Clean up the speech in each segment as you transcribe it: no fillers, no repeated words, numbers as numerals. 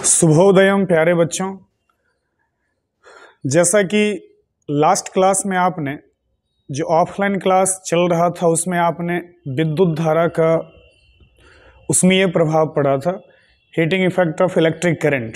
शुभोदयम प्यारे बच्चों। जैसा कि लास्ट क्लास में आपने जो ऑफलाइन क्लास चल रहा था उसमें आपने विद्युत धारा का उसमें प्रभाव पड़ा था, heating effect of electric current.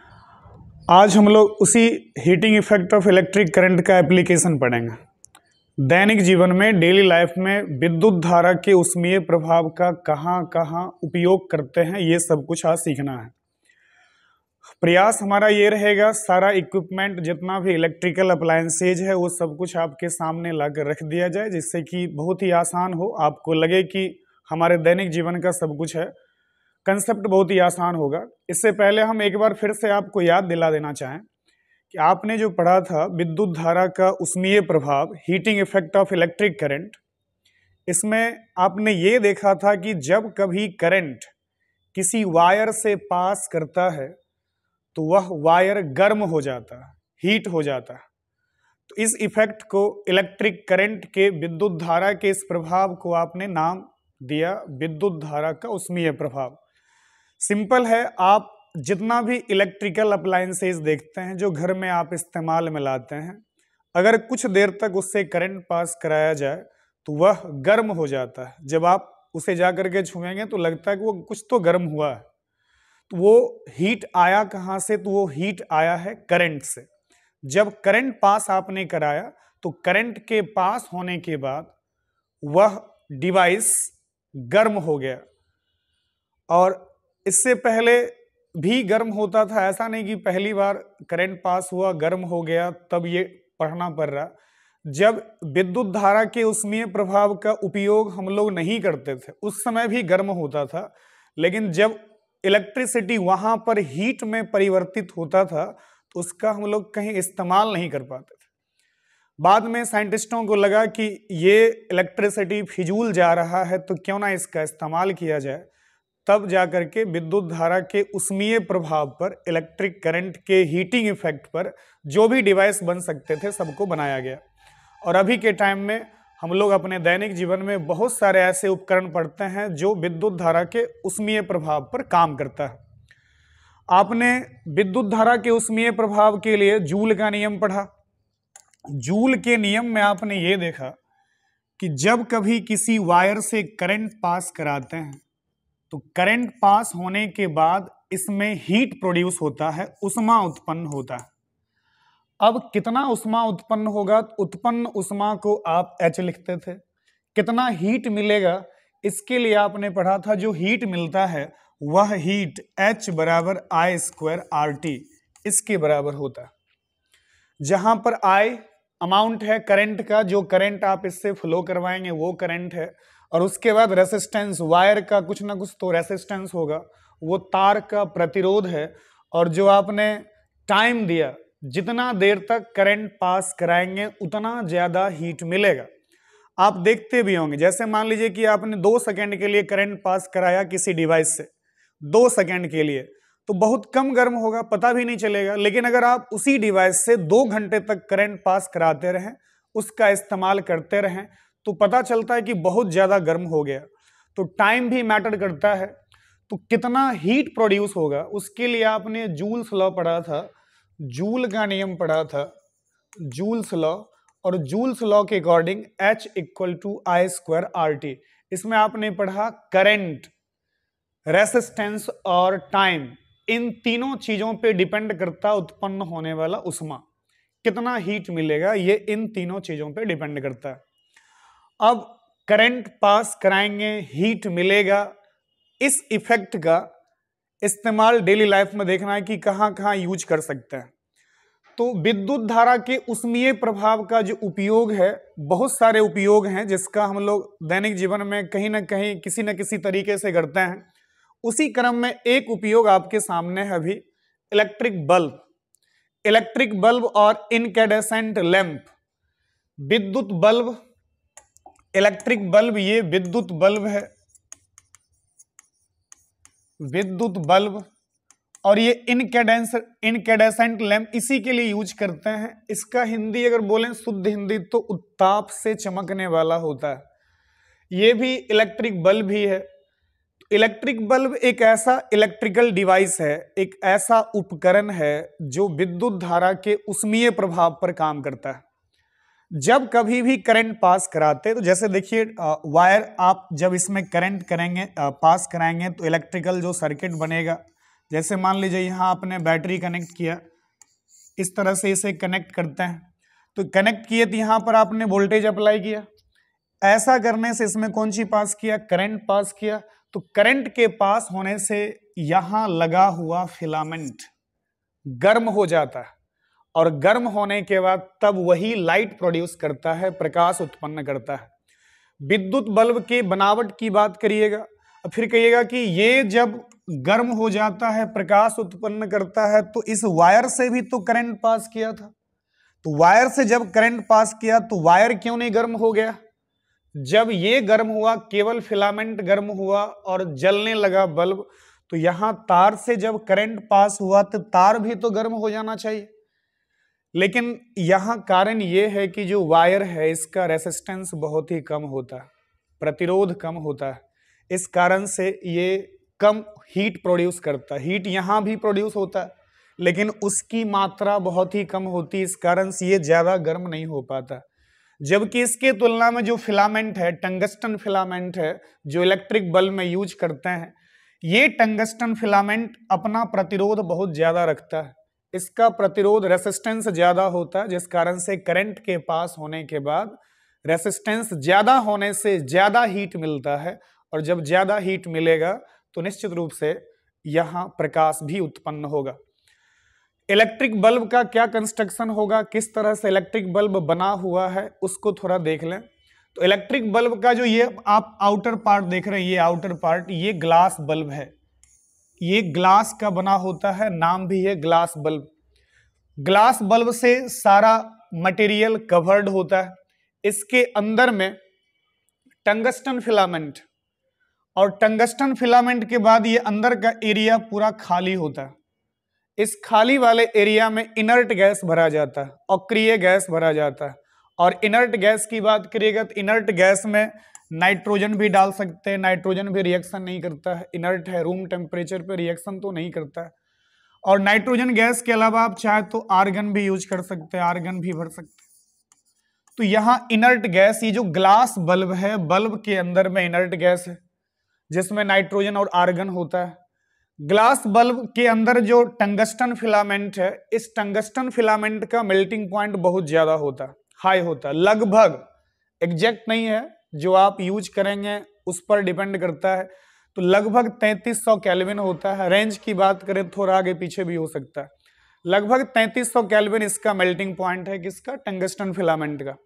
आज हम लोग उसी heating effect of electric current का एप्लीकेशन पढ़ेंगे। दैनिक जीवन में, डेली लाइफ में विद्युत धारा के उसमें प्रभाव का कहाँ कहाँ उपयोग करते हैं, ये सब कुछ आज सीखना है। प्रयास हमारा ये रहेगा, सारा इक्विपमेंट जितना भी इलेक्ट्रिकल अप्लायंसेज है वो सब कुछ आपके सामने लाकर रख दिया जाए, जिससे कि बहुत ही आसान हो, आपको लगे कि हमारे दैनिक जीवन का सब कुछ है। कंसेप्ट बहुत ही आसान होगा। इससे पहले हम एक बार फिर से आपको याद दिला देना चाहें कि आपने जो पढ़ा था विद्युत धारा का उसमें प्रभाव, heating effect of electric current, इसमें आपने ये देखा था कि जब कभी करंट किसी वायर से पास करता है तो वह वायर गर्म हो जाता है, हीट हो जाता है। तो इस इफेक्ट को, इलेक्ट्रिक करंट के विद्युत धारा के इस प्रभाव को आपने नाम दिया विद्युत धारा का उसमें प्रभाव। सिंपल है, आप जितना भी इलेक्ट्रिकल अप्लायंसेस देखते हैं जो घर में आप इस्तेमाल में लाते हैं, अगर कुछ देर तक उससे करंट पास कराया जाए तो वह गर्म हो जाता है। जब आप उसे जा करके छुएंगे तो लगता है कि वो कुछ तो गर्म हुआ है। तो वो हीट आया कहाँ से? तो वो हीट आया है करंट से। जब करंट पास आपने कराया तो करंट के पास होने के बाद वह डिवाइस गर्म हो गया, और इससे पहले भी गर्म होता था। ऐसा नहीं कि पहली बार करंट पास हुआ गर्म हो गया तब ये पढ़ना पड़ रहा। जब विद्युत धारा के उसमें प्रभाव का उपयोग हम लोग नहीं करते थे उस समय भी गर्म होता था, लेकिन जब इलेक्ट्रिसिटी वहां पर हीट में परिवर्तित होता था तो उसका हम लोग कहीं इस्तेमाल नहीं कर पाते थे। बाद में साइंटिस्टों को लगा कि ये इलेक्ट्रिसिटी फिजूल जा रहा है तो क्यों ना इसका इस्तेमाल किया जाए। तब जाकर के विद्युत धारा के उसमें प्रभाव पर, इलेक्ट्रिक करंट के हीटिंग इफेक्ट पर जो भी डिवाइस बन सकते थे सबको बनाया गया। और अभी के टाइम में हम लोग अपने दैनिक जीवन में बहुत सारे ऐसे उपकरण पढ़ते हैं जो विद्युत धारा के उसमें प्रभाव पर काम करता है। आपने विद्युत धारा के उसमें प्रभाव के लिए जूल का नियम पढ़ा। जूल के नियम में आपने ये देखा कि जब कभी किसी वायर से करंट पास कराते हैं तो करंट पास होने के बाद इसमें हीट प्रोड्यूस होता है, उष्मा उत्पन्न होता है। अब कितना उष्मा उत्पन्न होगा? उत्पन्न उष्मा को आप H लिखते थे। कितना हीट मिलेगा इसके लिए आपने पढ़ा था, जो हीट मिलता है वह हीट H बराबर I² RT इसके बराबर होता है। जहां पर I अमाउंट है करंट का, जो करंट आप इससे फ्लो करवाएंगे वो करंट है, और उसके बाद रेसिस्टेंस, वायर का कुछ ना कुछ तो रेसिस्टेंस होगा, वो तार का प्रतिरोध है, और जो आपने टाइम दिया, जितना देर तक करंट पास कराएंगे उतना ज्यादा हीट मिलेगा। आप देखते भी होंगे, जैसे मान लीजिए कि आपने 2 सेकंड के लिए करंट पास कराया किसी डिवाइस से, 2 सेकंड के लिए, तो बहुत कम गर्म होगा, पता भी नहीं चलेगा। लेकिन अगर आप उसी डिवाइस से 2 घंटे तक करंट पास कराते रहें, उसका इस्तेमाल करते रहें, तो पता चलता है कि बहुत ज्यादा गर्म हो गया। तो टाइम भी मैटर करता है। तो कितना हीट प्रोड्यूस होगा उसके लिए आपने जूल्स लॉ पढ़ा था, जूल का नियम पढ़ा था, जूल्स लॉ। और जूल्स लॉ के अकॉर्डिंग H = I² RT। इसमें आपने पढ़ा करंट, रेसिस्टेंस और टाइम, इन तीनों चीजों पे डिपेंड करता उत्पन्न होने वाला उष्मा। कितना हीट मिलेगा ये इन तीनों चीजों पे डिपेंड करता है। अब करंट पास कराएंगे, हीट मिलेगा। इस इफेक्ट का इस्तेमाल डेली लाइफ में देखना है कि कहां कहां यूज कर सकते हैं। तो विद्युत धारा के उसमें प्रभाव का जो उपयोग है, बहुत सारे उपयोग हैं जिसका हम लोग दैनिक जीवन में कहीं ना कहीं किसी न किसी तरीके से करते हैं। उसी क्रम में एक उपयोग आपके सामने है अभी, इलेक्ट्रिक बल्ब। इलेक्ट्रिक बल्ब और इनकैंडेसेंट लैंप। विद्युत बल्ब, इलेक्ट्रिक बल्ब, ये विद्युत बल्ब है, विद्युत बल्ब, और ये इनकैंडेसेंट लैंप इसी के लिए यूज करते हैं। इसका हिंदी अगर बोलें शुद्ध हिंदी तो उत्ताप से चमकने वाला होता है। ये भी इलेक्ट्रिक बल्ब ही है। इलेक्ट्रिक बल्ब एक ऐसा इलेक्ट्रिकल डिवाइस है, एक ऐसा उपकरण है जो विद्युत धारा के ऊष्मीय प्रभाव पर काम करता है। जब कभी भी करंट पास कराते तो जैसे देखिए वायर आप जब इसमें करंट करेंगे पास कराएंगे तो इलेक्ट्रिकल जो सर्किट बनेगा, जैसे मान लीजिए यहाँ आपने बैटरी कनेक्ट किया, इस तरह से इसे कनेक्ट करते हैं, तो कनेक्ट किए तो यहाँ पर आपने वोल्टेज अप्लाई किया, ऐसा करने से इसमें कौन सी पास किया, करंट पास किया। तो करंट के पास होने से यहां लगा हुआ फिलामेंट गर्म हो जाता है और गर्म होने के बाद तब वही लाइट प्रोड्यूस करता है, प्रकाश उत्पन्न करता है। विद्युत बल्ब के बनावट की बात करिएगा और फिर कहिएगा कि ये जब गर्म हो जाता है, प्रकाश उत्पन्न करता है, तो इस वायर से भी तो करंट पास किया था। तो वायर से जब करंट पास किया तो वायर क्यों नहीं गर्म हो गया? जब ये गर्म हुआ, केवल फिलामेंट गर्म हुआ और जलने लगा बल्ब, तो यहां तार से जब करंट पास हुआ तो तार भी तो गर्म हो जाना चाहिए। लेकिन यहां कारण ये है कि जो वायर है इसका रेसिस्टेंस बहुत ही कम होता है, प्रतिरोध कम होता है, इस कारण से ये कम हीट प्रोड्यूस करता है। हीट यहां भी प्रोड्यूस होता है लेकिन उसकी मात्रा बहुत ही कम होती है, इस कारण से ये ज्यादा गर्म नहीं हो पाता। जबकि इसके तुलना में जो फिलामेंट है, टंगस्टन फिलामेंट है, जो इलेक्ट्रिक बल्ब में यूज करते हैं, ये टंगस्टन फिलामेंट अपना प्रतिरोध बहुत ज्यादा रखता है, इसका प्रतिरोध रेसिस्टेंस ज्यादा होता है, जिस कारण से करंट के पास होने के बाद रेसिस्टेंस ज्यादा होने से ज्यादा हीट मिलता है, और जब ज्यादा हीट मिलेगा तो निश्चित रूप से यहां प्रकाश भी उत्पन्न होगा। इलेक्ट्रिक बल्ब का क्या कंस्ट्रक्शन होगा, किस तरह से इलेक्ट्रिक बल्ब बना हुआ है, उसको थोड़ा देख लें। तो इलेक्ट्रिक बल्ब का जो ये आप आउटर पार्ट देख रहे हैं, ये आउटर पार्ट, ये ग्लास बल्ब है, ये ग्लास का बना होता है, नाम भी है ग्लास बल्ब। ग्लास बल्ब से सारा मटेरियल कवर्ड होता है, इसके अंदर में टंगस्टन फिलामेंट, और टंगस्टन फिलामेंट के बाद ये अंदर का एरिया पूरा खाली होता है। इस खाली वाले एरिया में इनर्ट गैस भरा जाता है, अक्रिय गैस भरा जाता है। और इनर्ट गैस की बात करिएगा तो इनर्ट गैस में नाइट्रोजन भी डाल सकते हैं, नाइट्रोजन भी रिएक्शन नहीं करता है, इनर्ट है, रूम टेम्परेचर पे रिएक्शन तो नहीं करता है। और नाइट्रोजन गैस के अलावा आप चाहे तो आर्गन भी यूज कर सकते हैं, आर्गन भी भर सकते हैं। तो यहाँ इनर्ट गैस, ये जो ग्लास बल्ब है, बल्ब के अंदर में इनर्ट गैस है जिसमें नाइट्रोजन और आर्गन होता है। ग्लास बल्ब के अंदर जो टंगस्टन फिलामेंट है, इस टंगस्टन फिलामेंट का मेल्टिंग पॉइंट बहुत ज्यादा होता है, हाई होता है, लगभग, एग्जैक्ट नहीं है, जो आप यूज करेंगे उस पर डिपेंड करता है, तो लगभग 3300 केल्विन होता है। रेंज की बात करें थोड़ा आगे पीछे भी हो सकता है, लगभग 3300 केल्विन इसका मेल्टिंग पॉइंट है, किसका, टंगस्टन फिलामेंट का।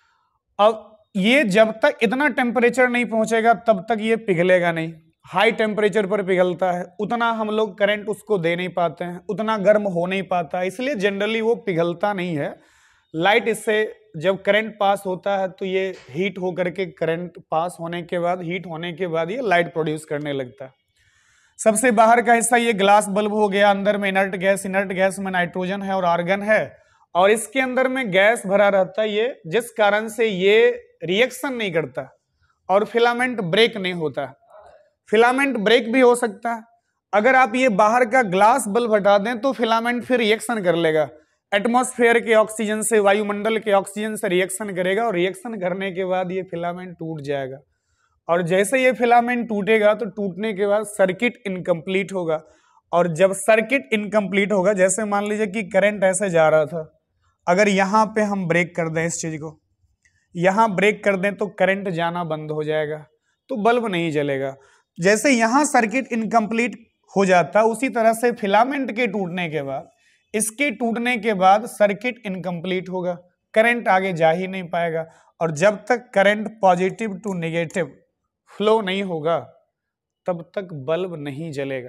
अब ये जब तक इतना टेम्परेचर नहीं पहुंचेगा तब तक ये पिघलेगा नहीं, हाई टेम्परेचर पर पिघलता है, उतना हम लोग करंट उसको दे नहीं पाते हैं, उतना गर्म हो नहीं पाता, इसलिए जनरली वो पिघलता नहीं है। लाइट इससे जब करंट पास होता है तो ये हीट होकर के, करंट पास होने के बाद, हीट होने के बाद ये लाइट प्रोड्यूस करने लगता है। सबसे बाहर का हिस्सा ये ग्लास बल्ब हो गया, अंदर में इनर्ट गैस, इनर्ट गैस में नाइट्रोजन है और आर्गन है, और इसके अंदर में गैस भरा रहता है ये, जिस कारण से ये रिएक्शन नहीं करता और फिलामेंट ब्रेक नहीं होता। फिलामेंट ब्रेक भी हो सकता है, अगर आप ये बाहर का ग्लास बल्ब हटा दें तो फिलामेंट फिर रिएक्शन कर लेगा, एटमॉस्फेयर के ऑक्सीजन से, वायुमंडल के ऑक्सीजन से रिएक्शन करेगा, और रिएक्शन करने के बाद ये फिलामेंट टूट जाएगा। और जैसे ये फिलामेंट टूटेगा तो टूटने के बाद सर्किट इनकम्प्लीट होगा, और जब सर्किट इनकम्प्लीट होगा, जैसे मान लीजिए कि करंट ऐसे जा रहा था, अगर यहां पे हम ब्रेक कर दें, इस चीज को यहां ब्रेक कर दें तो करंट जाना बंद हो जाएगा, तो बल्ब नहीं जलेगा। जैसे यहां सर्किट इनकम्प्लीट हो जाता, उसी तरह से फिलामेंट के टूटने के बाद, इसके टूटने के बाद सर्किट इनकम्प्लीट होगा, करंट आगे जा ही नहीं पाएगा, और जब तक current positive to negative flow नहीं होगा तब तक बल्ब नहीं जलेगा।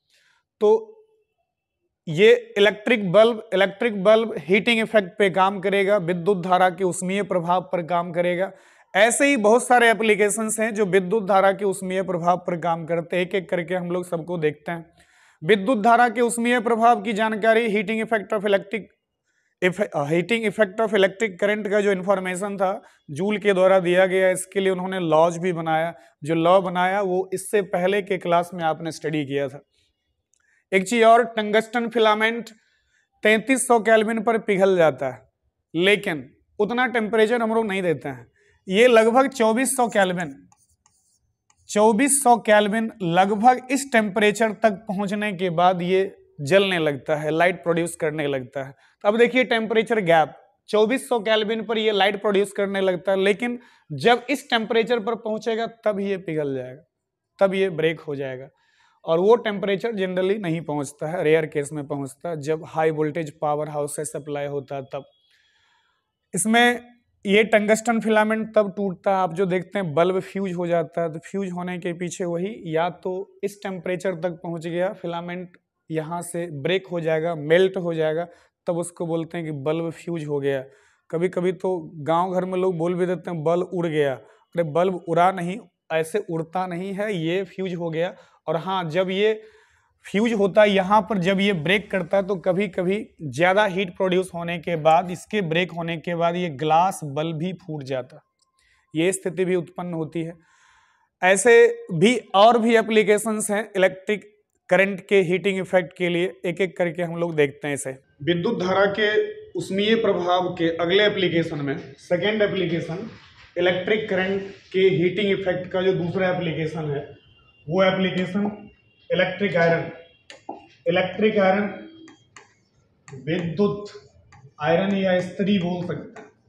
तो ये इलेक्ट्रिक बल्ब हीटिंग इफेक्ट पे काम करेगा, विद्युत धारा के ऊष्मीय प्रभाव पर काम करेगा। ऐसे ही बहुत सारे एप्लीकेशंस हैं जो विद्युत धारा के ऊष्मीय प्रभाव पर काम करते हैं, एक एक करके हम लोग सबको देखते हैं। विद्युत धारा के ऊष्मीय प्रभाव की जानकारी, heating effect of heating effect of electric current का जो इन्फॉर्मेशन था जूल के द्वारा दिया गया, इसके लिए उन्होंने लॉज भी बनाया। जो लॉ बनाया वो इससे पहले के क्लास में आपने स्टडी किया था। एक चीज और, टंगस्टन फिलामेंट 3300 केल्विन पर पिघल जाता है, लेकिन उतना टेम्परेचर हम लोग नहीं देते हैं। ये लगभग 2400 केल्विन 2400 केल्विन लगभग इस टेम्परेचर तक पहुंचने के बाद ये जलने लगता है, लाइट प्रोड्यूस करने लगता है। तो अब देखिए टेम्परेचर गैप, 2400 केल्विन पर ये लाइट प्रोड्यूस करने लगता है, लेकिन जब इस टेम्परेचर पर पहुंचेगा तब ये पिघल जाएगा, तब ये ब्रेक हो जाएगा। और वो टेम्परेचर जनरली नहीं पहुंचता है, रेयर केस में पहुंचता है, जब हाई वोल्टेज पावर हाउस से सप्लाई होता है तब। इसमें ये टंगस्टन फिलामेंट तब टूटता है, आप जो देखते हैं बल्ब फ्यूज हो जाता है, तो फ्यूज होने के पीछे वही, या तो इस टेम्परेचर तक पहुंच गया फिलामेंट, यहाँ से ब्रेक हो जाएगा, मेल्ट हो जाएगा, तब उसको बोलते हैं कि बल्ब फ्यूज हो गया। कभी कभी तो गांव घर में लोग बोल भी देते हैं बल्ब उड़ गया। अरे बल्ब उड़ा नहीं, ऐसे उड़ता नहीं है, ये फ्यूज हो गया। और हाँ, जब ये फ्यूज होता है यहाँ पर, जब ये ब्रेक करता है तो कभी कभी ज़्यादा हीट प्रोड्यूस होने के बाद, इसके ब्रेक होने के बाद ये ग्लास बल्ब भी फूट जाता, ये स्थिति भी उत्पन्न होती है। ऐसे भी और भी एप्लीकेशंस हैं इलेक्ट्रिक करंट के हीटिंग इफेक्ट के लिए, एक एक करके हम लोग देखते हैं इसे। विद्युत धारा के उष्मीय प्रभाव के अगले एप्लीकेशन में, सेकेंड एप्लीकेशन इलेक्ट्रिक करंट के हीटिंग इफेक्ट का जो दूसरा एप्लीकेशन है वो application electric iron. Electric iron, विद्युत आयरन या इस्त्री बोल सकते हैं।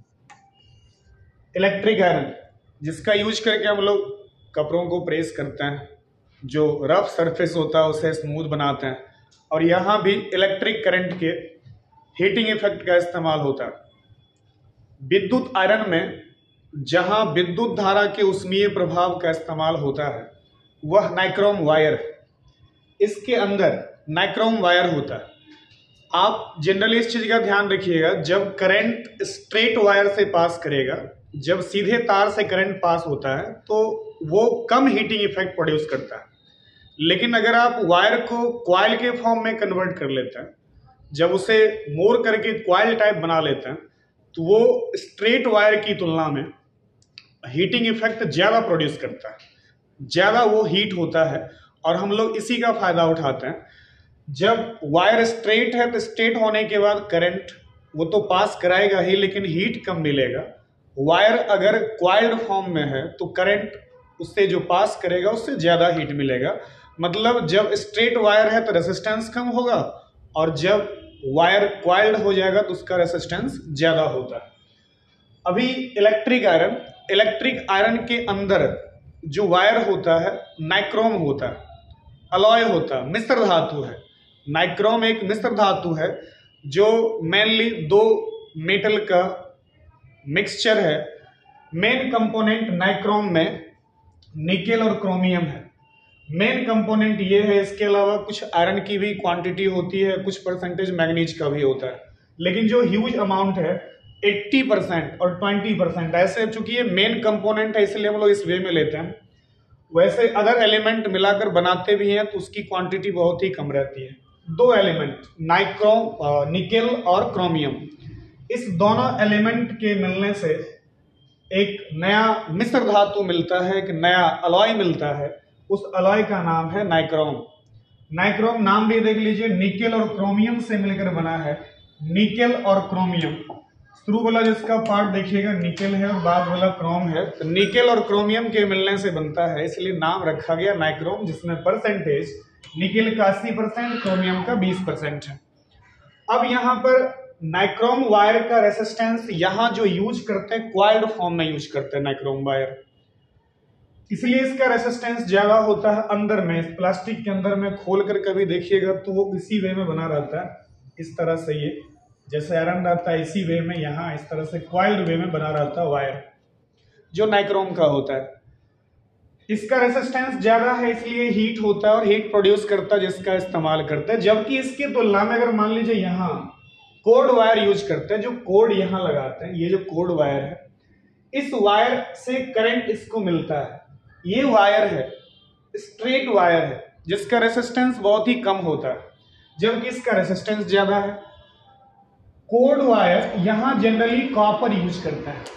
इलेक्ट्रिक आयरन जिसका यूज करके हम लोग कपड़ों को प्रेस करते हैं, जो रफ सरफेस होता है उसे स्मूथ बनाते हैं, और यहाँ भी इलेक्ट्रिक करंट के हीटिंग इफेक्ट का इस्तेमाल होता है। विद्युत आयरन में जहां विद्युत धारा के उष्मीय प्रभाव का इस्तेमाल होता है वह नाइक्रोम वायर, इसके अंदर नाइक्रोम वायर होता है। आप जनरली इस चीज का ध्यान रखिएगा, जब करंट स्ट्रेट वायर से पास करेगा, जब सीधे तार से करंट पास होता है तो वो कम हीटिंग इफेक्ट प्रोड्यूस करता है। लेकिन अगर आप वायर को कॉइल के फॉर्म में कन्वर्ट कर लेते हैं, जब उसे मोड़ करके कॉइल टाइप बना लेते हैं, तो वो स्ट्रेट वायर की तुलना में हीटिंग इफेक्ट ज़्यादा प्रोड्यूस करता है, ज़्यादा वो हीट होता है, और हम लोग इसी का फायदा उठाते हैं। जब वायर स्ट्रेट है तो स्ट्रेट होने के बाद करंट वो तो पास कराएगा ही, लेकिन हीट कम मिलेगा। वायर अगर कॉइल्ड फॉर्म में है तो करंट उससे जो पास करेगा उससे ज़्यादा हीट मिलेगा। मतलब जब स्ट्रेट वायर है तो रेसिस्टेंस कम होगा, और जब वायर कॉइल्ड हो जाएगा तो उसका रेसिस्टेंस ज़्यादा होता है। अभी इलेक्ट्रिक आयरन के अंदर जो वायर होता है नाइक्रोम होता है, अलॉय होता है, मिश्र धातु है। नाइक्रोम एक मिश्र धातु है जो मेनली दो मेटल का मिक्सचर है। मेन कंपोनेंट नाइक्रोम में निकेल और क्रोमियम है, मेन कंपोनेंट ये है। इसके अलावा कुछ आयरन की भी क्वांटिटी होती है, कुछ परसेंटेज मैग्नीज का भी होता है, लेकिन जो ह्यूज अमाउंट है 80% और 20% ऐसे, चूंकि ये मेन कंपोनेंट है इसलिए हम लोग इस वे में लेते हैं। वैसे अदर एलिमेंट मिलाकर बनाते भी हैं तो उसकी क्वांटिटी बहुत ही कम रहती है। दो एलिमेंट नाइक्रोम, निकेल और क्रोमियम, इस दोनों एलिमेंट के मिलने से एक नया मिश्र धातु मिलता है, एक नया अलॉय मिलता है। उस अलॉय का नाम है नाइक्रोम। नाइक्रोम नाम भी देख लीजिए, निकेल और क्रोमियम से मिलकर बना है। निकेल और क्रोमियम, शुरू वाला जिसका पार्ट देखिएगा निकेल है और बाद वाला क्रोम है, तो निकेल और क्रोमियम के मिलने से बनता है, इसलिए नाम रखा गया नाइक्रोम, जिसमें परसेंटेज निकेल का 80%, क्रोमियम का 20% है। अब यहाँ पर नाइक्रोम वायर का रेसिस्टेंस यहाँ जो यूज करते हैं क्वाइल्ड फॉर्म में यूज करते हैं नाइक्रोम वायर, इसलिए इसका रेसिस्टेंस ज्यादा होता है। अंदर में प्लास्टिक के अंदर में खोल कर कभी देखिएगा तो वो इसी वे में बना रहता है, इस तरह से, ये जैसे आयरन रहता है इसी वे में, यहाँ इस तरह से क्वाइल्ड वे में बना रहता है वायर जो नाइक्रोम का होता है। इसका रेसिस्टेंस ज्यादा है इसलिए हीट होता है और हीट प्रोड्यूस करता है, जिसका इस्तेमाल करते हैं। जबकि इसकी तुलना में अगर मान लीजिए यहाँ कोर्ड वायर यूज करते हैं, जो कोर्ड यहाँ लगाते हैं, ये जो कोर्ड वायर है, इस वायर से करंट इसको मिलता है। ये वायर है, स्ट्रेट वायर है, जिसका रेसिस्टेंस बहुत ही कम होता है, जबकि इसका रेसिस्टेंस ज्यादा है। कोड वायर यहां जनरली कॉपर यूज करता है।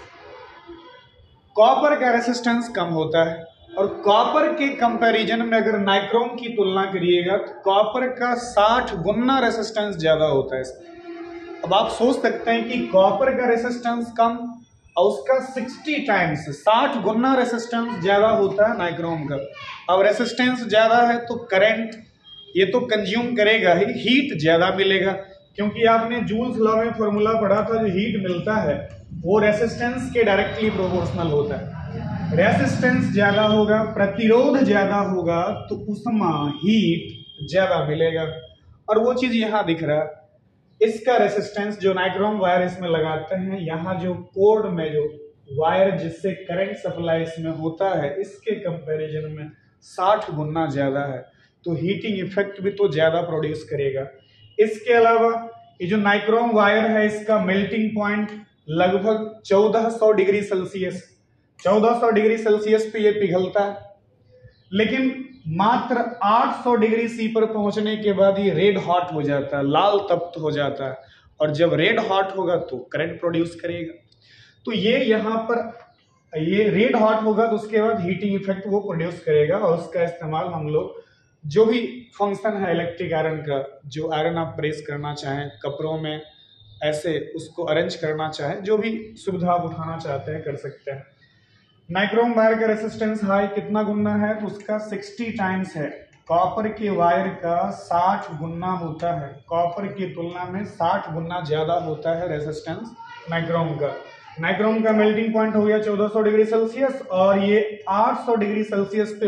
कॉपर का रेसिस्टेंस कम होता है और कॉपर के कंपैरिजन में अगर नाइक्रोम की तुलना करिएगा तो कॉपर का 60 गुना रेसिस्टेंस ज्यादा होता है इसमें। अब आप सोच सकते हैं कि कॉपर का रेसिस्टेंस कम और उसका 60 टाइम्स 60 गुना रेसिस्टेंस ज्यादा होता है नाइक्रोम का। अब रेसिस्टेंस ज्यादा है तो करंट ये तो कंज्यूम करेगा ही, हीट ज्यादा मिलेगा, क्योंकि आपने जूल्स लॉ में फॉर्मूला पढ़ा था, जो हीट मिलता है वो रेसिस्टेंस के डायरेक्टली प्रोपोर्शनल होता है। रेसिस्टेंस ज्यादा होगा, प्रतिरोध ज्यादा होगा तो उसमें हीट ज्यादा मिलेगा। और वो चीज यहाँ दिख रहा है, इसका रेसिस्टेंस जो नाइक्रोम वायर इसमें लगाते हैं, यहाँ जो कोड में जो वायर जिससे करंट सप्लाई इसमें होता है इसके कंपैरिजन में 60 गुना ज्यादा है, तो हीटिंग इफेक्ट भी तो ज्यादा प्रोड्यूस करेगा। इसके अलावा ये जो नाइक्रोम वायर है इसका मेल्टिंग पॉइंट लगभग 1400 डिग्री सेल्सियस 1400 डिग्री सेल्सियस पे ये पिघलता है, लेकिन मात्र 800 डिग्री सी पर पहुंचने के बाद ये रेड हॉट हो जाता है, लाल तप्त हो जाता है। और जब रेड हॉट होगा तो करंट प्रोड्यूस करेगा। तो ये यहाँ पर ये रेड हॉट होगा तो उसके बाद हीटिंग इफेक्ट वो प्रोड्यूस करेगा और उसका इस्तेमाल हम लोग जो भी फंक्शन है इलेक्ट्रिक आयरन का, जो आयरन आप प्रेस करना चाहें कपड़ों में, ऐसे उसको अरेंज करना चाहें, जो भी सुविधा आप उठाना चाहते हैं कर सकते हैं। नाइक्रोम वायर का रेसिस्टेंस हाई कितना गुना है तो उसका 60 टाइम्स है। कॉपर के वायर का 60 गुना होता है, कॉपर की तुलना में 60 गुना ज्यादा होता है रेसिस्टेंस नाइक्रोम का। नाइक्रोम का मेल्टिंग पॉइंट हो गया 1400 डिग्री सेल्सियस और ये 800 डिग्री सेल्सियस पे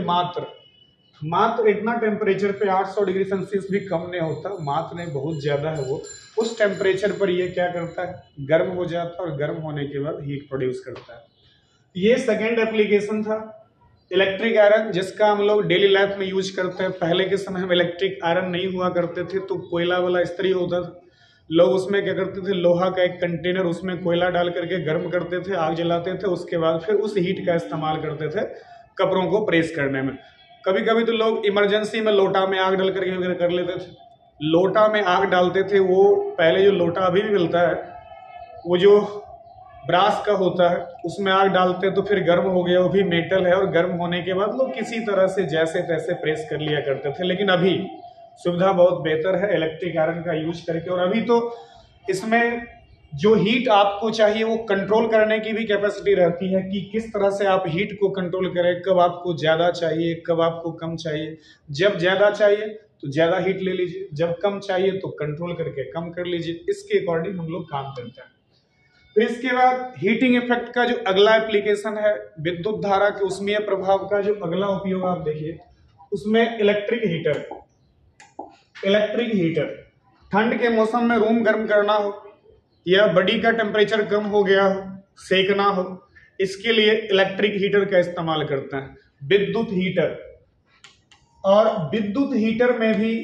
मात्र इतना टेम्परेचर पे 800 डिग्री सेल्सियस भी कम नहीं होता, मात्र नहीं बहुत ज्यादा है वो। उस टेम्परेचर पर ये क्या करता है, गर्म हो जाता है और गर्म होने के बाद हीट प्रोड्यूस करता है। ये सेकेंड एप्लीकेशन था इलेक्ट्रिक आयरन, जिसका हम लोग डेली लाइफ में यूज करते हैं। पहले के समय में इलेक्ट्रिक आयरन नहीं हुआ करते थे तो कोयला वाला इस्त्री होता था, लोग उसमें क्या करते थे, लोहा का एक कंटेनर उसमें कोयला डाल करके गर्म करते थे, आग जलाते थे, उसके बाद फिर उस हीट का इस्तेमाल करते थे कपड़ों को प्रेस करने में। कभी कभी तो लोग इमरजेंसी में लोटा में आग डाल करके कर लेते थे, लोटा में आग डालते थे। वो पहले जो लोटा अभी भी मिलता है वो जो ब्रास का होता है उसमें आग डालते तो फिर गर्म हो गया, वो भी मेटल है, और गर्म होने के बाद लोग किसी तरह से जैसे तैसे प्रेस कर लिया करते थे। लेकिन अभी सुविधा बहुत बेहतर है इलेक्ट्रिक आयरन का यूज करके, और अभी तो इसमें जो हीट आपको चाहिए वो कंट्रोल करने की भी कैपेसिटी रहती है कि किस तरह से आप हीट को कंट्रोल करें, कब आपको ज़्यादा चाहिए कब आपको कम चाहिए। जब ज़्यादा चाहिए तो ज़्यादा हीट ले लीजिए, जब कम चाहिए तो कंट्रोल करके कम कर लीजिए, इसके अकॉर्डिंग हम लोग काम करते हैं। फिर इसके बाद हीटिंग इफेक्ट का जो अगला एप्लीकेशन है विद्युत धारा के उष्मीय प्रभाव का जो अगला उपयोग आप देखिए, उसमें इलेक्ट्रिक हीटर ठंड के मौसम में रूम गर्म करना हो या बॉडी का टेम्परेचर कम हो गया हो, सेकना हो, इसके लिए इलेक्ट्रिक हीटर का इस्तेमाल करते हैं, विद्युत हीटर। और विद्युत हीटर में भी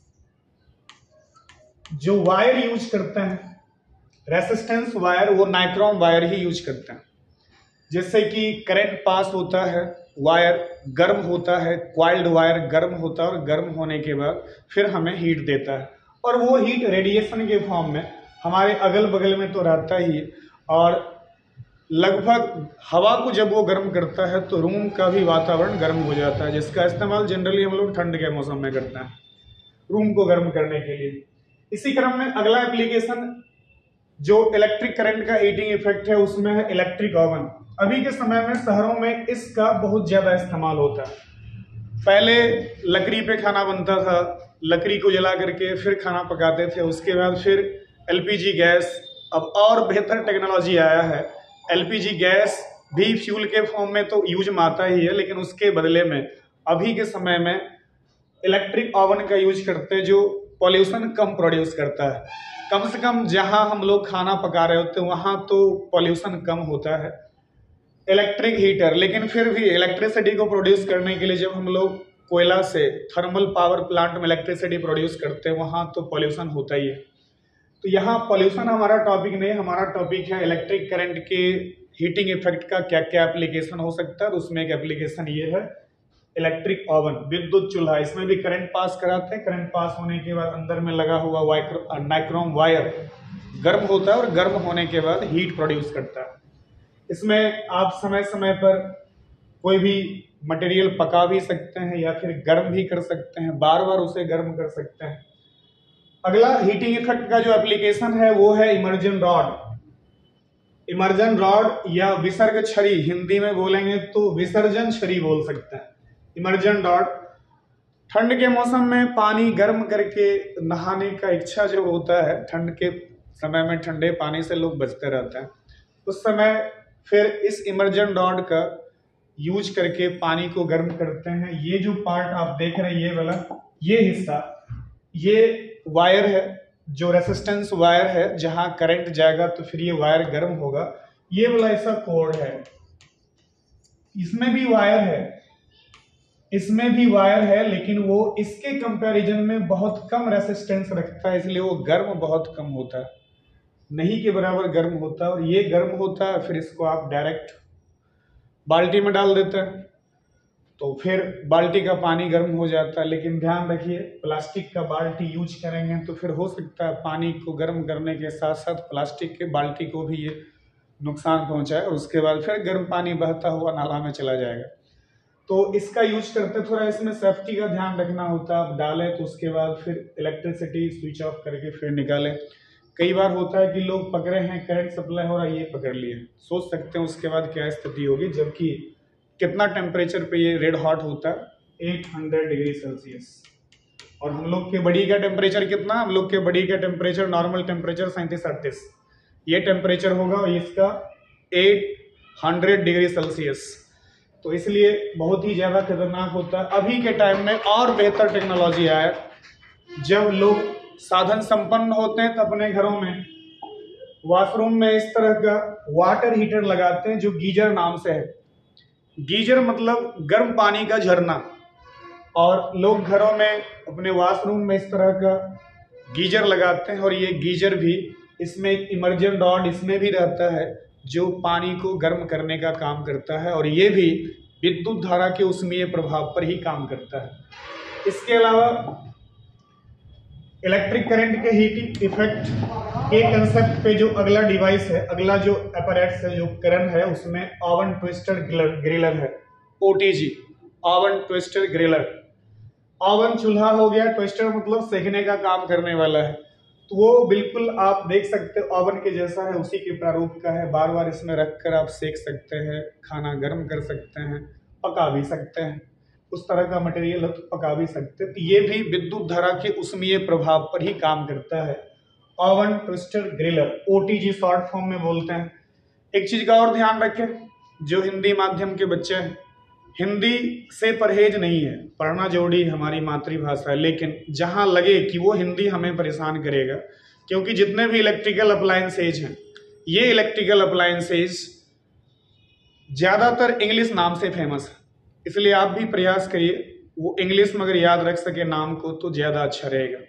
जो वायर यूज करते हैं रेसिस्टेंस वायर, वो नाइक्रोम वायर ही यूज करते हैं, जिससे कि करंट पास होता है, वायर गर्म होता है, क्वाइल्ड वायर गर्म होता है और गर्म होने के बाद फिर हमें हीट देता है। और वो हीट रेडिएशन के फॉर्म में हमारे अगल बगल में तो रहता ही है, और लगभग हवा को जब वो गर्म करता है तो रूम का भी वातावरण गर्म हो जाता है, जिसका इस्तेमाल जनरली हम लोग ठंड के मौसम में करते हैं रूम को गर्म करने के लिए। इसी क्रम में अगला एप्लीकेशन जो इलेक्ट्रिक करंट का हीटिंग इफेक्ट है उसमें है इलेक्ट्रिक ओवन। अभी के समय में शहरों में इसका बहुत ज्यादा इस्तेमाल होता है। पहले लकड़ी पे खाना बनता था, लकड़ी को जला करके फिर खाना पकाते थे, उसके बाद फिर एलपीजी गैस, अब और बेहतर टेक्नोलॉजी आया है, एलपीजी गैस भी फ्यूल के फॉर्म में तो यूज में आता ही है, लेकिन उसके बदले में अभी के समय में इलेक्ट्रिक ओवन का यूज करते हैं जो पॉल्यूशन कम प्रोड्यूस करता है। कम से कम जहां हम लोग खाना पका रहे होते हैं वहां तो पॉल्यूशन कम होता है। इलेक्ट्रिक हीटर, लेकिन फिर भी इलेक्ट्रिसिटी को प्रोड्यूस करने के लिए जब हम लोग कोयला से थर्मल पावर प्लांट में इलेक्ट्रिसिटी प्रोड्यूस करते हैं वहां तो पॉल्यूशन होता ही है। तो यहाँ पॉल्यूशन हमारा टॉपिक नहीं, हमारा टॉपिक है इलेक्ट्रिक करंट के हीटिंग इफेक्ट का क्या क्या एप्लीकेशन हो सकता है। तो उसमें एक एप्लीकेशन ये है इलेक्ट्रिक ओवन, विद्युत चूल्हा। इसमें भी करंट पास कराते हैं, करंट पास होने के बाद अंदर में लगा हुआ नाइक्रोम वायर गर्म होता है और गर्म होने के बाद हीट प्रोड्यूस करता है। इसमें आप समय समय पर कोई भी मटेरियल पका भी सकते हैं या फिर गर्म भी कर सकते हैं, बार बार उसे गर्म कर सकते हैं। अगला हीटिंग इफेक्ट का जो एप्लीकेशन है वो है इमर्जन रॉड। इमर्जन रॉड या विसर्ग छड़ी, हिंदी में बोलेंगे तो विसर्जन छड़ी बोल सकते हैं। इमर्जन रॉड ठंड के मौसम में पानी गर्म करके नहाने का इच्छा जो होता है, ठंड के समय में ठंडे पानी से लोग बचते रहते हैं, उस समय फिर इस इमर्जन रॉड का यूज करके पानी को गर्म करते हैं। ये जो पार्ट आप देख रहे हैं, ये वाला, ये हिस्सा, ये वायर है, जो रेसिस्टेंस वायर है, जहां करंट जाएगा तो फिर ये वायर गर्म होगा। ये वाला ऐसा कोड है, इसमें भी वायर है, इसमें भी वायर है, लेकिन वो इसके कंपैरिजन में बहुत कम रेसिस्टेंस रखता है, इसलिए वो गर्म बहुत कम होता है, नहीं के बराबर गर्म होता है। और ये गर्म होता है, फिर इसको आप डायरेक्ट बाल्टी में डाल देते हैं तो फिर बाल्टी का पानी गर्म हो जाता है। लेकिन ध्यान रखिए, प्लास्टिक का बाल्टी यूज करेंगे तो फिर हो सकता है पानी को गर्म करने के साथ साथ प्लास्टिक के बाल्टी को भी ये नुकसान पहुंचाए और उसके बाद फिर गर्म पानी बहता हुआ नाला में चला जाएगा। तो इसका यूज करते थोड़ा इसमें सेफ्टी का ध्यान रखना होता है। आप डालें तो उसके बाद फिर इलेक्ट्रिसिटी स्विच ऑफ करके फिर निकालें। कई बार होता है कि लोग पकड़े हैं, करंट सप्लाई हो रहा है, ये पकड़ लिए, सोच सकते हैं उसके बाद क्या स्थिति होगी, जबकि कितना टेम्परेचर पे ये रेड हॉट होता है, 800 डिग्री सेल्सियस। और हम लोग के बॉडी का टेम्परेचर कितना, हम लोग के बॉडी का टेम्परेचर नॉर्मल टेम्परेचर 37-38, ये टेम्परेचर होगा और इसका 800 डिग्री सेल्सियस। तो इसलिए बहुत ही ज़्यादा खतरनाक होता है। अभी के टाइम में और बेहतर टेक्नोलॉजी आया, जब लोग साधन संपन्न होते हैं तो अपने घरों में वॉशरूम में इस तरह का वाटर हीटर लगाते हैं जो गीजर नाम से है। गीजर मतलब गर्म पानी का झरना, और लोग घरों में अपने वॉशरूम में इस तरह का गीजर लगाते हैं। और ये गीजर भी, इसमें एक इमर्जन रॉड इसमें भी रहता है जो पानी को गर्म करने का काम करता है, और ये भी विद्युत धारा के ऊष्मीय प्रभाव पर ही काम करता है। इसके अलावा इलेक्ट्रिक करंट के हीटिंग इफेक्ट के कंसेप्ट पे जो अगला डिवाइस है, अगला जो अपैरेट्स है, जो करंट है, उसमें ओवन ट्विस्टर ग्रिलर है, OTG, oven twister griller. Oven चूल्हा हो गया, ट्विस्टर मतलब सेकने का काम करने वाला है, तो वो बिल्कुल आप देख सकते हो ओवन के जैसा है, उसी के प्रारूप का है। बार बार इसमें रखकर आप सेक सकते हैं, खाना गर्म कर सकते हैं, पका भी सकते हैं, उस तरह का मटेरियल है तो पका भी सकते हैं। तो ये भी विद्युत धारा के ऊष्मीय प्रभाव पर ही काम करता है, oven twister griller, OTG short form में बोलते हैं। एक चीज का और ध्यान रखें, जो हिंदी माध्यम के बच्चे हैं, हिंदी से परहेज नहीं है, पढ़ना जरूरी हमारी मातृभाषा है, लेकिन जहां लगे कि वो हिंदी हमें परेशान करेगा, क्योंकि जितने भी इलेक्ट्रिकल अप्लायंसेज हैं, ये इलेक्ट्रिकल अप्लायंसेज ज्यादातर इंग्लिश नाम से फेमस है, इसलिए आप भी प्रयास करिए वो इंग्लिश में अगर याद रख सके नाम को तो ज्यादा अच्छा रहेगा।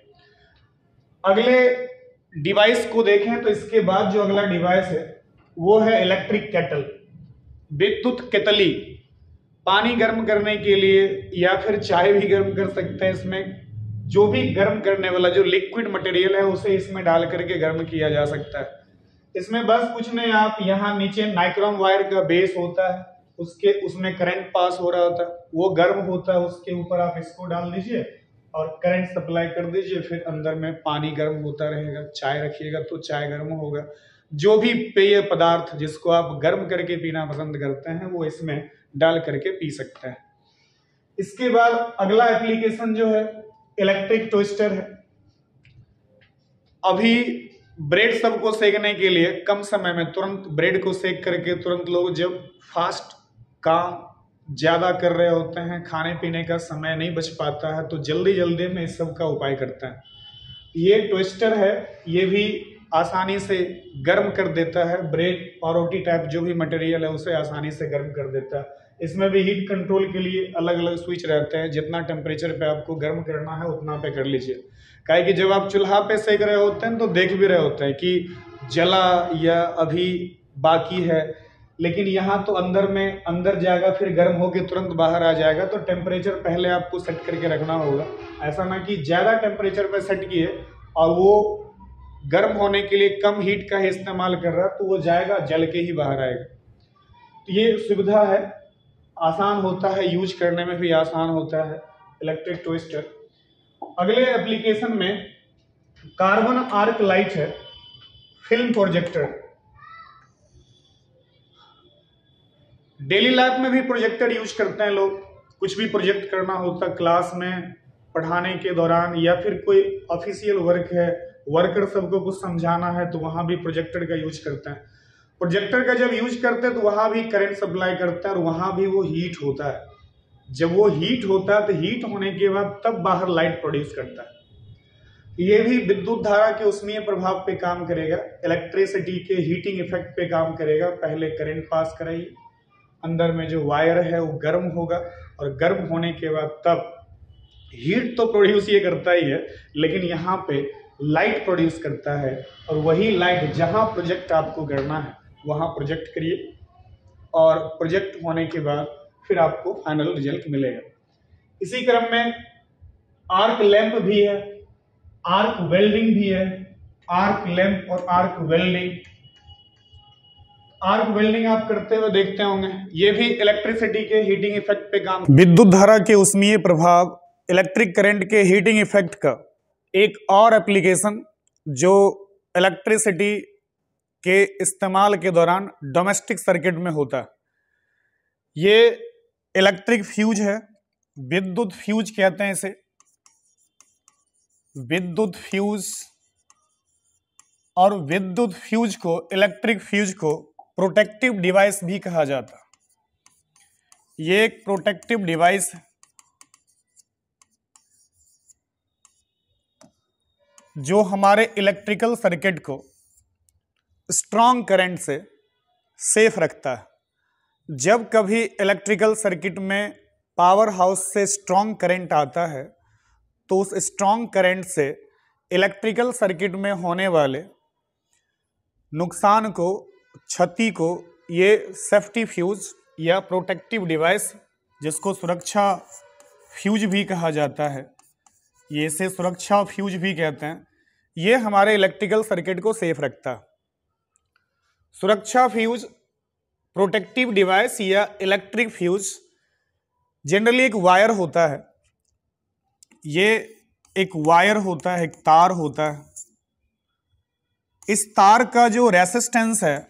अगले डिवाइस को देखें तो इसके बाद जो अगला डिवाइस है वो है इलेक्ट्रिक केटल, विद्युत केतली। पानी गर्म करने के लिए या फिर चाय भी गर्म कर सकते हैं। इसमें जो भी गर्म करने वाला जो लिक्विड मटेरियल है उसे इसमें डाल करके गर्म किया जा सकता है। इसमें बस कुछ नहीं, आप यहाँ नीचे नाइक्रोम वायर का बेस होता है, उसमें करंट पास हो रहा होता है, वो गर्म होता है, उसके ऊपर आप इसको डाल दीजिए और करंट सप्लाई कर दीजिए, फिर अंदर में पानी गर्म होता रहेगा। चाय रखिएगा तो चाय गर्म होगा। जो भी पेय पदार्थ जिसको आप गर्म करके पीना पसंद करते हैं वो इसमें डाल करके पी सकते हैं। इसके बाद अगला एप्लीकेशन जो है इलेक्ट्रिक टोस्टर है। अभी ब्रेड सबको सेकने के लिए कम समय में तुरंत ब्रेड को सेक करके तुरंत लोग जब फास्ट काम ज्यादा कर रहे होते हैं, खाने पीने का समय नहीं बच पाता है, तो जल्दी जल्दी में इस सब का उपाय करते हैं। ये ट्विस्टर है, ये भी आसानी से गर्म कर देता है, ब्रेड और रोटी टाइप जो भी मटेरियल है उसे आसानी से गर्म कर देता है। इसमें भी हीट कंट्रोल के लिए अलग अलग स्विच रहते हैं, जितना टेम्परेचर पे आपको गर्म करना है उतना पे कर लीजिए। काहे कि जब आप चूल्हा पे सेक रहे होते हैं तो देख भी रहे होते हैं कि जला या अभी बाकी है, लेकिन यहाँ तो अंदर जाएगा, फिर गर्म होकर तुरंत बाहर आ जाएगा। तो टेम्परेचर पहले आपको सेट करके रखना होगा, ऐसा ना कि ज़्यादा टेम्परेचर पे सेट किए और वो गर्म होने के लिए कम हीट का ही इस्तेमाल कर रहा है तो वो जाएगा जल के ही बाहर आएगा। तो ये सुविधा है, आसान होता है, यूज करने में भी आसान होता है इलेक्ट्रिक ट्विस्टर। अगले एप्लीकेशन में कार्बन आर्क लाइट है, फिल्म प्रोजेक्टर। डेली लाइफ में भी प्रोजेक्टर यूज करते हैं लोग, कुछ भी प्रोजेक्ट करना होता है क्लास में पढ़ाने के दौरान, या फिर कोई ऑफिशियल वर्क है, वर्कर सबको कुछ समझाना है तो वहां भी प्रोजेक्टर का यूज करते हैं। प्रोजेक्टर का जब यूज करते हैं तो वहां भी करंट सप्लाई करता है और वहां भी वो हीट होता है। जब वो हीट होता है तो हीट होने के बाद तब बाहर लाइट प्रोड्यूस करता है। ये भी विद्युत धारा के उष्मीय प्रभाव पे काम करेगा, इलेक्ट्रिसिटी के हीटिंग इफेक्ट पे काम करेगा। पहले करंट पास कराइए, अंदर में जो वायर है वो गर्म होगा और गर्म होने के बाद तब हीट तो प्रोड्यूस ये करता ही है, लेकिन यहाँ पे लाइट प्रोड्यूस करता है। और वही लाइट जहाँ प्रोजेक्ट आपको करना है वहाँ प्रोजेक्ट करिए और प्रोजेक्ट होने के बाद फिर आपको फाइनल रिजल्ट मिलेगा। इसी क्रम में आर्क लैंप भी है, आर्क वेल्डिंग भी है। आर्क लैंप और आर्क वेल्डिंग, आर्क वेल्डिंग आप करते हुए देखते होंगे, ये भी इलेक्ट्रिसिटी के हीटिंग इफेक्ट पे काम। विद्युत धारा के उष्मीय प्रभाव, इलेक्ट्रिक करंट के हीटिंग इफेक्ट का एक और एप्लीकेशन जो इलेक्ट्रिसिटी के इस्तेमाल के दौरान डोमेस्टिक सर्किट में होता है, ये इलेक्ट्रिक फ्यूज है। विद्युत फ्यूज कहते हैं इसे, विद्युत फ्यूज। और विद्युत फ्यूज को, इलेक्ट्रिक फ्यूज को प्रोटेक्टिव डिवाइस भी कहा जाता है। ये एक प्रोटेक्टिव डिवाइस है जो हमारे इलेक्ट्रिकल सर्किट को स्ट्रॉन्ग करंट से सेफ रखता है। जब कभी इलेक्ट्रिकल सर्किट में पावर हाउस से स्ट्रॉन्ग करंट आता है तो उस स्ट्रॉन्ग करंट से इलेक्ट्रिकल सर्किट में होने वाले नुकसान को, क्षति को ये सेफ्टी फ्यूज या प्रोटेक्टिव डिवाइस, जिसको सुरक्षा फ्यूज भी कहा जाता है, ये इसे सुरक्षा फ्यूज भी कहते हैं, ये हमारे इलेक्ट्रिकल सर्किट को सेफ रखता है। सुरक्षा फ्यूज, प्रोटेक्टिव डिवाइस या इलेक्ट्रिक फ्यूज जनरली एक वायर होता है, ये एक वायर होता है, एक तार होता है। इस तार का जो रेसिस्टेंस है,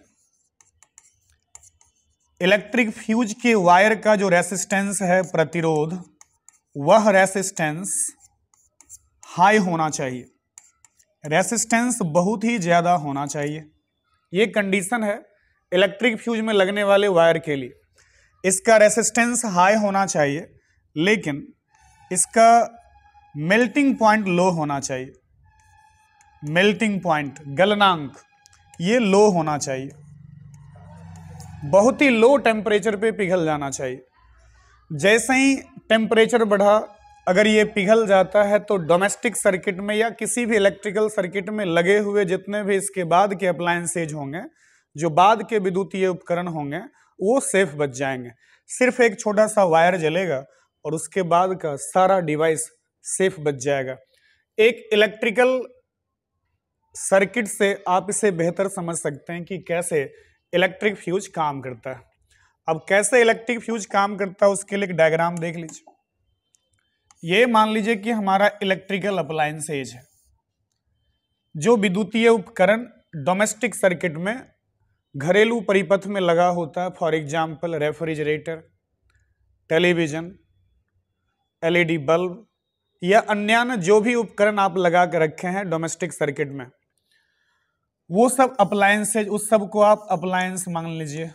इलेक्ट्रिक फ्यूज के वायर का जो रेसिस्टेंस है, प्रतिरोध, वह रेसिस्टेंस हाई होना चाहिए, रेसिस्टेंस बहुत ही ज्यादा होना चाहिए। ये कंडीशन है इलेक्ट्रिक फ्यूज में लगने वाले वायर के लिए। इसका रेसिस्टेंस हाई होना चाहिए लेकिन इसका मेल्टिंग पॉइंट लो होना चाहिए। मेल्टिंग पॉइंट, गलनांक, ये लो होना चाहिए, बहुत ही लो टेम्परेचर पे पिघल जाना चाहिए। जैसे ही टेम्परेचर बढ़ा, अगर ये पिघल जाता है तो डोमेस्टिक सर्किट में या किसी भी इलेक्ट्रिकल सर्किट में लगे हुए जितने भी इसके बाद के अप्लायंसेज होंगे, जो बाद के विद्युतीय उपकरण होंगे, वो सेफ बच जाएंगे। सिर्फ एक छोटा सा वायर जलेगा और उसके बाद का सारा डिवाइस सेफ बच जाएगा। एक इलेक्ट्रिकल सर्किट से आप इसे बेहतर समझ सकते हैं कि कैसे इलेक्ट्रिक फ्यूज काम करता है। अब कैसे इलेक्ट्रिक फ्यूज काम करता है उसके लिए एक डायग्राम देख लीजिए। ये मान लीजिए कि हमारा इलेक्ट्रिकल अप्लायंसेज है, जो विद्युतीय उपकरण डोमेस्टिक सर्किट में घरेलू परिपथ में लगा होता है। For example refrigerator, television, LED bulb या अन्य जो भी उपकरण आप लगा कर रखे हैं डोमेस्टिक सर्किट में, वो सब अप्लायंसेज, उस सब को आप अप्लायंस मान लीजिए,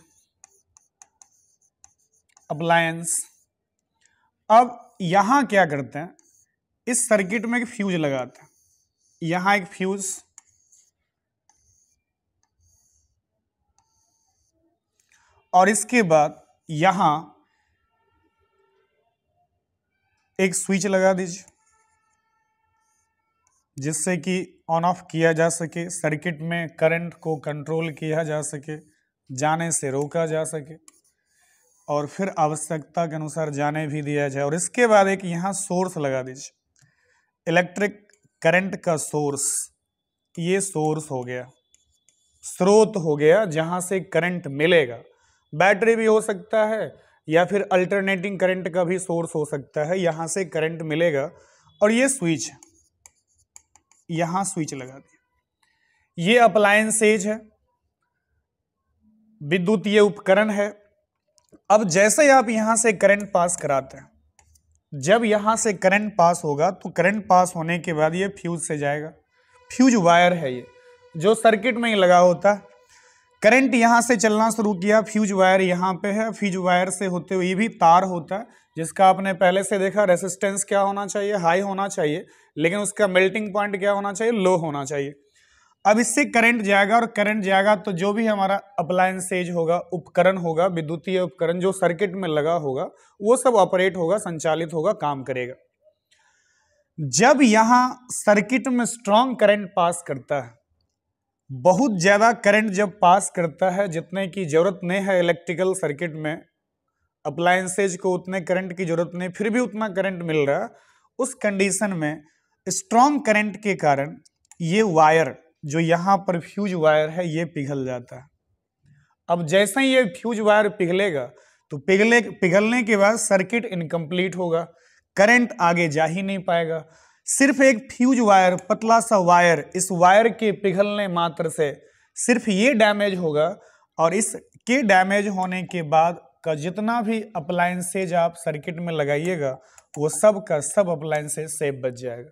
अप्लायंस। अब यहां क्या करते हैं, इस सर्किट में एक फ्यूज लगाते हैं, यहां एक फ्यूज, और इसके बाद यहां एक स्विच लगा दीजिए जिससे कि ऑन ऑफ किया जा सके, सर्किट में करंट को कंट्रोल किया जा सके, जाने से रोका जा सके और फिर आवश्यकता के अनुसार जाने भी दिया जाए। और इसके बाद एक यहाँ सोर्स लगा दीजिए, इलेक्ट्रिक करंट का सोर्स, ये सोर्स हो गया, स्रोत हो गया जहां से करंट मिलेगा। बैटरी भी हो सकता है या फिर अल्टरनेटिंग करंट का भी सोर्स हो सकता है, यहां से करंट मिलेगा। और ये स्विच है, यहां स्विच लगा दिया। ये अप्लायंसेज है, विद्युतीय उपकरण है। अब जैसे ही आप यहां से करंट पास कराते हैं, जब यहां से करंट पास होगा तो करंट पास होने के बाद ये फ्यूज से जाएगा। फ्यूज वायर है ये, जो सर्किट में ही लगा होता है। करंट यहां से चलना शुरू किया, फ्यूज वायर यहां पे है, फ्यूज वायर से होते हुए ये भी तार होता है, जिसका आपने पहले से देखा रेसिस्टेंस क्या होना चाहिए, हाई होना चाहिए, लेकिन उसका मेल्टिंग पॉइंट क्या होना चाहिए, लो होना चाहिए। अब इससे करंट जाएगा, और करंट जाएगा तो जो भी हमारा अप्लायंसेज होगा, उपकरण होगा, विद्युतीय उपकरण जो सर्किट में लगा होगा, वो सब ऑपरेट होगा, संचालित होगा, काम करेगा। जब यहां सर्किट में स्ट्रॉन्ग करंट पास करता है, बहुत ज्यादा करंट जब पास करता है, जितने की जरूरत नहीं है इलेक्ट्रिकल सर्किट में, अप्लायंसेज को उतने करंट की जरूरत नहीं, फिर भी उतना करंट मिल रहा है, उस कंडीशन में स्ट्रॉन्ग करंट के कारण ये वायर जो यहां पर फ्यूज वायर है ये पिघल जाता है। अब जैसे ही ये फ्यूज वायर पिघलेगा तो पिघलने के बाद सर्किट इनकम्प्लीट होगा, करंट आगे जा ही नहीं पाएगा। सिर्फ एक फ्यूज वायर, पतला सा वायर, इस वायर के पिघलने मात्र से सिर्फ ये डैमेज होगा, और इसके डैमेज होने के बाद का जितना भी अप्लायंसेज आप सर्किट में लगाइएगा वो सब का सब अप्लायंसेज सेफ बच जाएगा।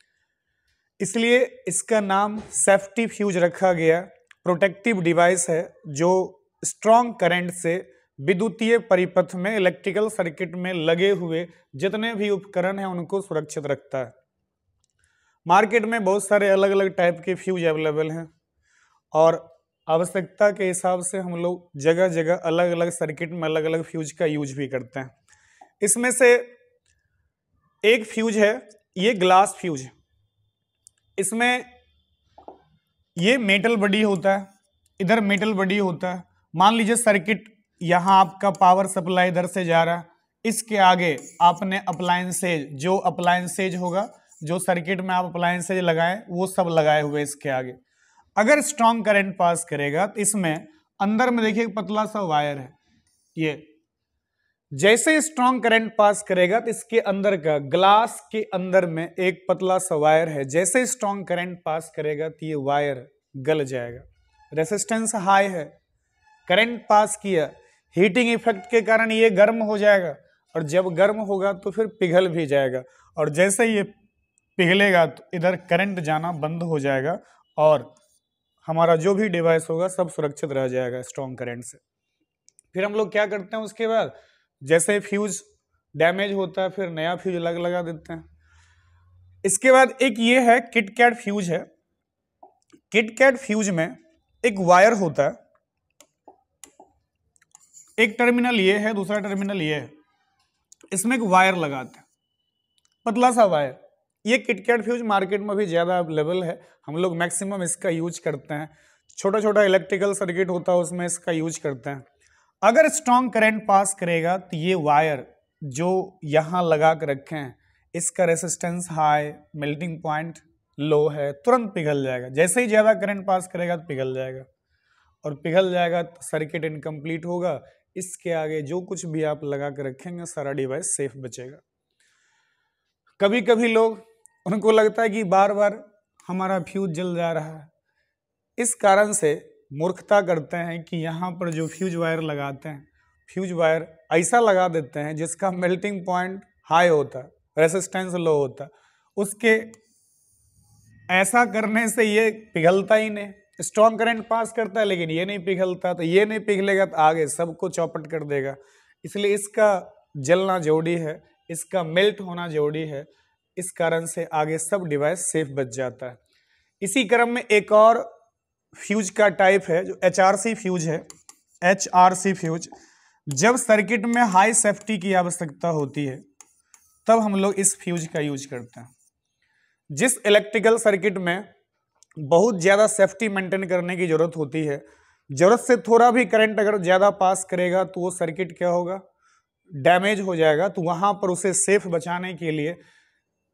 इसलिए इसका नाम सेफ्टी फ्यूज रखा गया। प्रोटेक्टिव डिवाइस है जो स्ट्रॉन्ग करंट से विद्युतीय परिपथ में, इलेक्ट्रिकल सर्किट में लगे हुए जितने भी उपकरण हैं उनको सुरक्षित रखता है। मार्केट में बहुत सारे अलग अलग टाइप के फ्यूज अवेलेबल हैं, और आवश्यकता के हिसाब से हम लोग जगह जगह अलग अलग सर्किट में अलग अलग फ्यूज का यूज भी करते हैं। इसमें से एक फ्यूज है ये ग्लास फ्यूज। इसमें ये मेटल बॉडी होता है, इधर मेटल बॉडी होता है। मान लीजिए सर्किट, यहां आपका पावर सप्लाई इधर से जा रहा है, इसके आगे आपने अप्लायंसेज, जो अप्लायंसेज होगा, जो सर्किट में आप अप्लायंसेज लगाएं वो सब लगाए हुए इसके आगे। अगर स्ट्रॉन्ग करंट पास करेगा तो इसमें अंदर में देखिए पतला सा वायर है, ये जैसे स्ट्रॉन्ग करंट पास करेगा तो इसके अंदर का, ग्लास के अंदर में एक पतला सा वायर है, जैसे स्ट्रॉन्ग करंट पास करेगा तो ये वायर गल जाएगा। रेसिस्टेंस हाई है, करंट पास किया, हीटिंग इफेक्ट के कारण ये गर्म हो जाएगा, और जब गर्म होगा तो फिर पिघल भी जाएगा, और जैसे ये पिघलेगा तो इधर करंट जाना बंद हो जाएगा, और हमारा जो भी डिवाइस होगा सब सुरक्षित रह जाएगा स्ट्रॉन्ग करंट से। फिर हम लोग क्या करते हैं उसके बाद, जैसे फ्यूज डैमेज होता है फिर नया फ्यूज लगा देते हैं। इसके बाद एक ये है किटकैट फ्यूज है। किटकैट फ्यूज में एक वायर होता है, एक टर्मिनल ये है, दूसरा टर्मिनल ये है, इसमें एक वायर लगाते हैं, पतला सा वायर। ये किटकैट फ्यूज मार्केट में भी ज्यादा अवेलेबल है, हम लोग मैक्सिमम इसका यूज करते हैं। छोटा छोटा इलेक्ट्रिकल सर्किट होता है उसमें इसका यूज करते हैं। अगर स्ट्रॉन्ग करंट पास करेगा तो ये वायर जो यहां लगा कर रखे हैं, इसका resistance high, melting point low है, तुरंत पिघल जाएगा। जैसे ही ज्यादा करंट पास करेगा तो पिघल जाएगा, और पिघल जाएगा तो सर्किट इनकम्प्लीट होगा। इसके आगे जो कुछ भी आप लगा कर रखेंगे सारा डिवाइस सेफ बचेगा। कभी कभी लोग, उनको लगता है कि बार बार हमारा फ्यूज जल जा रहा है, इस कारण से मूर्खता करते हैं कि यहाँ पर जो फ्यूज वायर लगाते हैं, फ्यूज वायर ऐसा लगा देते हैं जिसका मेल्टिंग पॉइंट हाई होता है, रेसिस्टेंस लो होता है। उसके ऐसा करने से ये पिघलता ही नहीं, स्ट्रॉन्ग करंट पास करता है लेकिन ये नहीं पिघलता, तो ये नहीं पिघलेगा तो आगे सबको चौपट कर देगा। इसलिए इसका जलना जरूरी है, इसका मेल्ट होना जरूरी है, इस कारण से आगे सब डिवाइस सेफ बच जाता है। इसी क्रम में एक और फ्यूज का टाइप है जो HRC फ्यूज है। HRC फ्यूज, जब सर्किट में हाई सेफ्टी की आवश्यकता होती है तब हम लोग इस फ्यूज का यूज करते हैं। जिस इलेक्ट्रिकल सर्किट में बहुत ज़्यादा सेफ्टी मेंटेन करने की जरूरत होती है, जरूरत से थोड़ा भी करंट अगर ज़्यादा पास करेगा तो वो सर्किट क्या होगा, डैमेज हो जाएगा। तो वहाँ पर उसे सेफ बचाने के लिए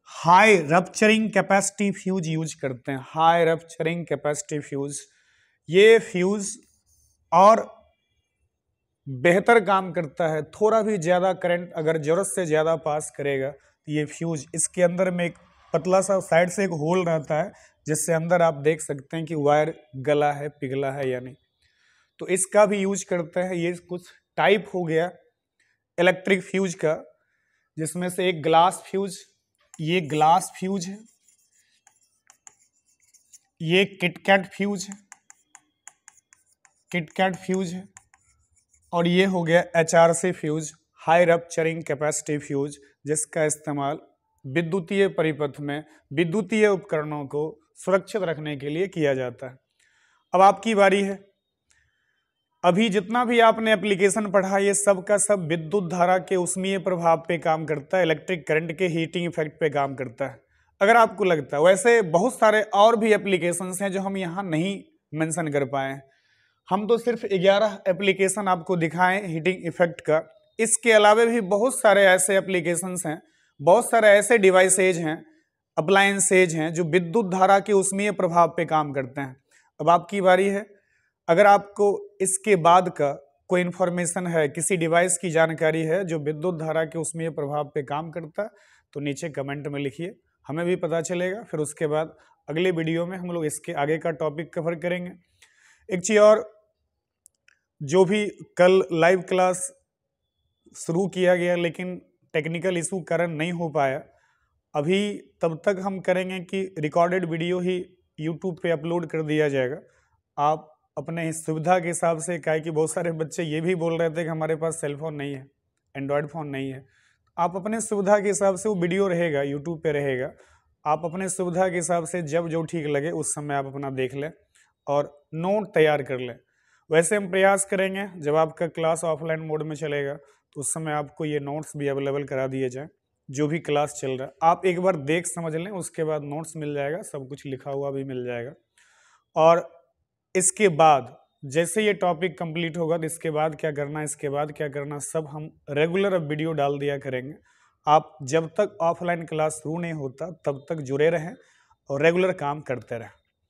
high rupturing capacity fuse use करते हैं। हाई रप्चरिंग कैपेसिटी फ्यूज, ये फ्यूज और बेहतर काम करता है। थोड़ा भी ज़्यादा करंट अगर ज़रूरत से ज़्यादा पास करेगा तो ये फ्यूज, इसके अंदर में एक पतला सा साइड से एक होल रहता है जिससे अंदर आप देख सकते हैं कि वायर गला है, पिघला है या नहीं। तो इसका भी यूज करते हैं। ये कुछ टाइप हो गया इलेक्ट्रिक फ्यूज का, जिसमें से एक ग्लास फ्यूज, ये ग्लास फ्यूज है, ये किटकैट फ्यूज है, किटकैट फ्यूज है, और ये हो गया HRC fuse, high rupturing capacity fuse, जिसका इस्तेमाल विद्युतीय परिपथ में विद्युतीय उपकरणों को सुरक्षित रखने के लिए किया जाता है। अब आपकी बारी है। अभी जितना भी आपने एप्लीकेशन पढ़ा ये सब का सब विद्युत धारा के उष्मीय प्रभाव पे काम करता है, इलेक्ट्रिक करंट के हीटिंग इफेक्ट पे काम करता है। अगर आपको लगता है, वैसे बहुत सारे और भी एप्लीकेशंस हैं जो हम यहाँ नहीं मेंशन कर पाए हैं। हम तो सिर्फ 11 एप्लीकेशन आपको दिखाएं हीटिंग इफेक्ट का। इसके अलावा भी बहुत सारे ऐसे एप्लीकेशंस हैं, बहुत सारे ऐसे डिवाइसेज हैं, अप्लायंसेज हैं जो विद्युत धारा के उष्मीय प्रभाव पे काम करते हैं। अब आपकी बारी है। अगर आपको इसके बाद का कोई इन्फॉर्मेशन है, किसी डिवाइस की जानकारी है जो विद्युत धारा के उष्मीय प्रभाव पे काम करता है, तो नीचे कमेंट में लिखिए, हमें भी पता चलेगा। फिर उसके बाद अगले वीडियो में हम लोग इसके आगे का टॉपिक कवर करेंगे। एक चीज़ और, जो भी कल लाइव क्लास शुरू किया गया लेकिन टेक्निकल इशू कारण नहीं हो पाया, अभी तब तक हम करेंगे कि रिकॉर्डेड वीडियो ही यूट्यूब पे अपलोड कर दिया जाएगा। आप अपने सुविधा के हिसाब से, क्या है कि बहुत सारे बच्चे ये भी बोल रहे थे कि हमारे पास सेलफोन नहीं है, एंड्रॉयड फ़ोन नहीं है। आप अपने सुविधा के हिसाब से, वो वीडियो रहेगा यूट्यूब पे रहेगा, आप अपने सुविधा के हिसाब से जब जो ठीक लगे उस समय आप अपना देख लें और नोट तैयार कर लें। वैसे हम प्रयास करेंगे जब आपका क्लास ऑफलाइन मोड में चलेगा तो उस समय आपको ये नोट्स भी अवेलेबल करा दिए जाएँ, जो भी क्लास चल रहा है। आप एक बार देख समझ लें, उसके बाद नोट्स मिल जाएगा, सब कुछ लिखा हुआ भी मिल जाएगा। और इसके बाद जैसे ये टॉपिक कंप्लीट होगा तो इसके बाद क्या करना, इसके बाद क्या करना, सब हम रेगुलर अब वीडियो डाल दिया करेंगे। आप जब तक ऑफलाइन क्लास शुरू नहीं होता तब तक जुड़े रहें और रेगुलर काम करते रहें।